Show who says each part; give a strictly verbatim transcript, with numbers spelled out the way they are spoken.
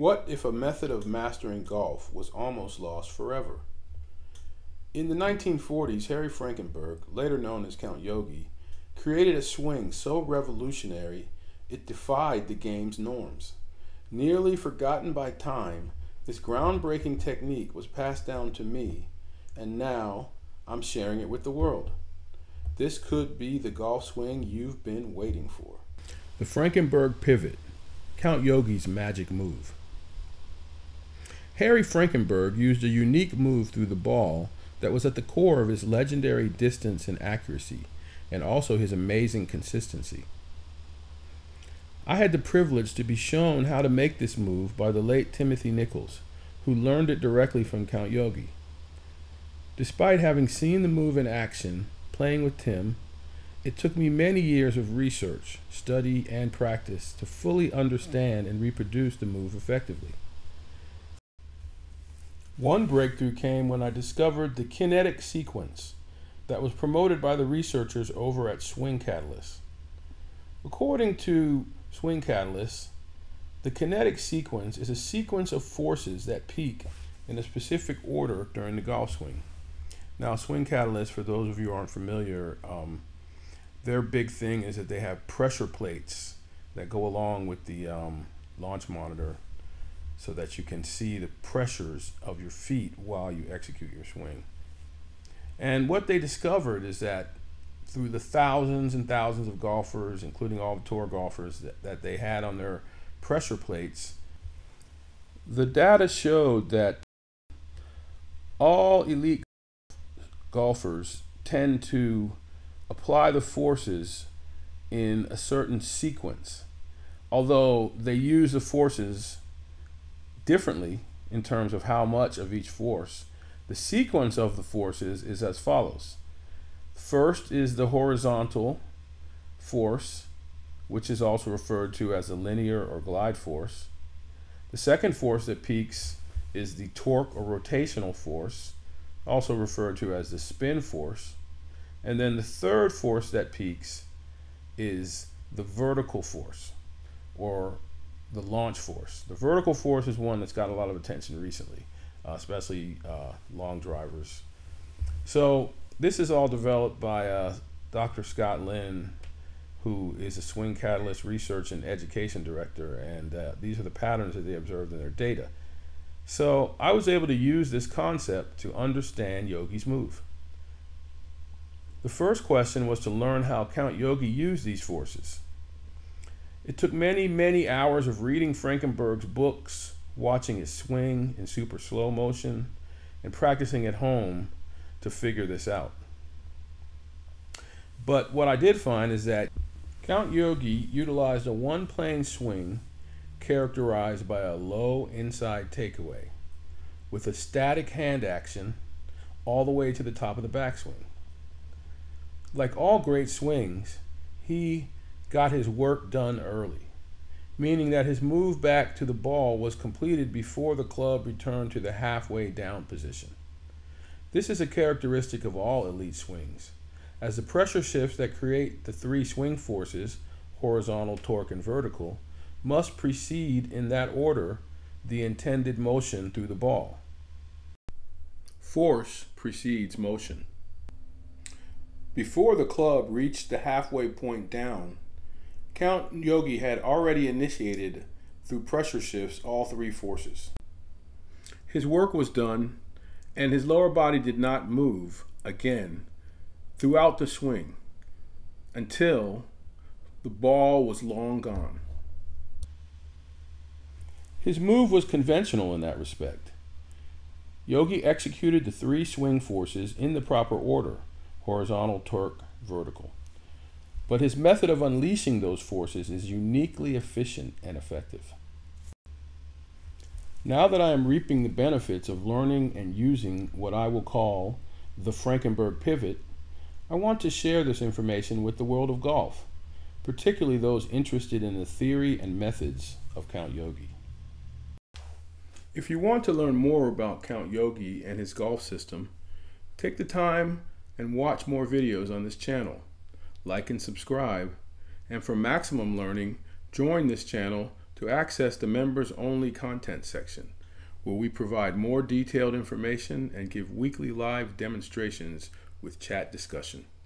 Speaker 1: What if a method of mastering golf was almost lost forever? In the nineteen forties, Harry Frankenberg, later known as Count Yogi, created a swing so revolutionary it defied the game's norms. Nearly forgotten by time, this groundbreaking technique was passed down to me, and now I'm sharing it with the world. This could be the golf swing you've been waiting for.
Speaker 2: The Frankenberg Pivot, Count Yogi's magic move. Harry Frankenberg used a unique move through the ball that was at the core of his legendary distance and accuracy, and also his amazing consistency. I had the privilege to be shown how to make this move by the late Timothy Nichols, who learned it directly from Count Yogi. Despite having seen the move in action, playing with Tim, it took me many years of research, study, and practice to fully understand and reproduce the move effectively. One breakthrough came when I discovered the kinetic sequence that was promoted by the researchers over at Swing Catalyst. According to Swing Catalyst, the kinetic sequence is a sequence of forces that peak in a specific order during the golf swing. Now, Swing Catalyst, for those of you who aren't familiar, um, their big thing is that they have pressure plates that go along with the um, launch monitor, so that you can see the pressures of your feet while you execute your swing. And what they discovered is that through the thousands and thousands of golfers, including all the tour golfers that, that they had on their pressure plates, the data showed that all elite golfers tend to apply the forces in a certain sequence, although they use the forces differently in terms of how much of each force. The sequence of the forces is as follows. First is the horizontal force, which is also referred to as a linear or glide force. The second force that peaks is the torque or rotational force, also referred to as the spin force. And then the third force that peaks is the vertical force, or the launch force. The vertical force is one that's got a lot of attention recently, uh, especially uh, long drivers. So this is all developed by uh, Doctor Scott Lynn, who is a Swing Catalyst Research and Education Director, and uh, these are the patterns that they observed in their data. So I was able to use this concept to understand Yogi's move. The first question was to learn how Count Yogi used these forces. It took many, many hours of reading Frankenberg's books, watching his swing in super slow motion, and practicing at home to figure this out. But what I did find is that Count Yogi utilized a one-plane swing characterized by a low inside takeaway with a static hand action all the way to the top of the backswing. Like all great swings, he got his work done early, meaning that his move back to the ball was completed before the club returned to the halfway down position. This is a characteristic of all elite swings, as the pressure shifts that create the three swing forces, horizontal, torque, and vertical, must precede in that order the intended motion through the ball. Force precedes motion. Before the club reached the halfway point down, Count Yogi had already initiated through pressure shifts all three forces. His work was done, and his lower body did not move again throughout the swing until the ball was long gone. His move was conventional in that respect. Yogi executed the three swing forces in the proper order: horizontal, torque, vertical. But his method of unleashing those forces is uniquely efficient and effective. Now that I am reaping the benefits of learning and using what I will call the Frankenberg Pivot, I want to share this information with the world of golf, particularly those interested in the theory and methods of Count Yogi. If you want to learn more about Count Yogi and his golf system, take the time and watch more videos on this channel. Like and subscribe, and for maximum learning, join this channel to
Speaker 1: to access the members-only content section, where we provide more detailed information and give weekly live demonstrations with chat discussion.